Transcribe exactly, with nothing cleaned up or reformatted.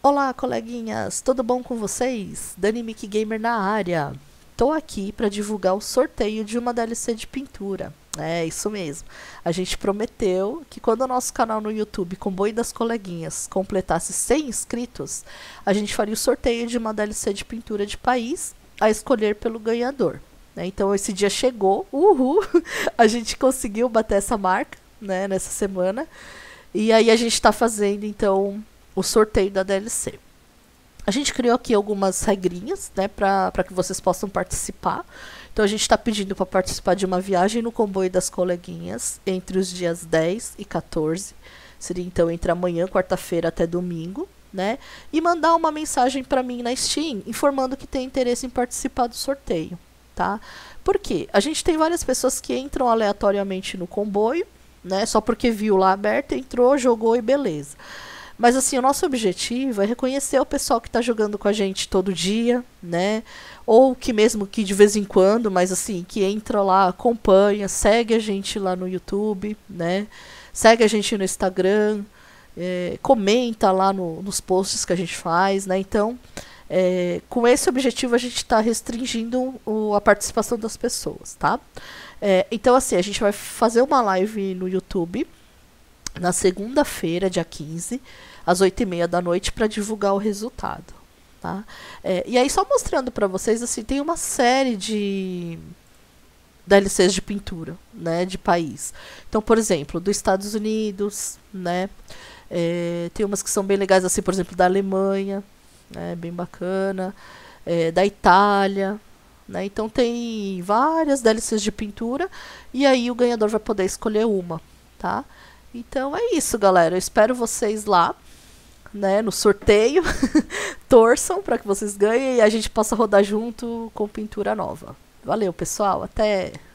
Olá, coleguinhas, tudo bom com vocês? Dani Mickey Gamer na área. Tô aqui para divulgar o sorteio de uma D L C de pintura. É isso mesmo. A gente prometeu que quando o nosso canal no YouTube, Comboio das Coleguinhas, completasse cem inscritos, a gente faria o sorteio de uma D L C de pintura de país a escolher pelo ganhador. Né? Então esse dia chegou, uhul! A gente conseguiu bater essa marca, né, nessa semana. E aí a gente está fazendo então o sorteio da D L C. A gente criou aqui algumas regrinhas, né, para que vocês possam participar. Então a gente está pedindo para participar de uma viagem no Comboio das Coleguinhas entre os dias dez e quatorze. Seria então entre amanhã, quarta-feira, até domingo, né? E mandar uma mensagem para mim na Steam informando que tem interesse em participar do sorteio, tá? Por quê? A gente tem várias pessoas que entram aleatoriamente no comboio, né? Só porque viu lá aberto, entrou, jogou e beleza. Mas assim, o nosso objetivo é reconhecer o pessoal que está jogando com a gente todo dia, né? Ou que mesmo que de vez em quando, mas assim, que entra lá, acompanha, segue a gente lá no YouTube, né? Segue a gente no Instagram, é, comenta lá no, nos posts que a gente faz, né? Então, é, com esse objetivo a gente está restringindo o, a participação das pessoas, tá? É, então assim, a gente vai fazer uma live no YouTube na segunda-feira, dia quinze, às oito e meia da noite, para divulgar o resultado. Tá? É, e aí, só mostrando para vocês, assim, tem uma série de D L Cs de pintura, né, de país. Então, por exemplo, dos Estados Unidos, né, é, tem umas que são bem legais, assim, por exemplo, da Alemanha, né, bem bacana, é, da Itália, né, então tem várias D L Cs de pintura, e aí o ganhador vai poder escolher uma, tá? Então é isso, galera. Eu espero vocês lá, né, no sorteio. Torçam para que vocês ganhem e a gente possa rodar junto com pintura nova. Valeu, pessoal. Até!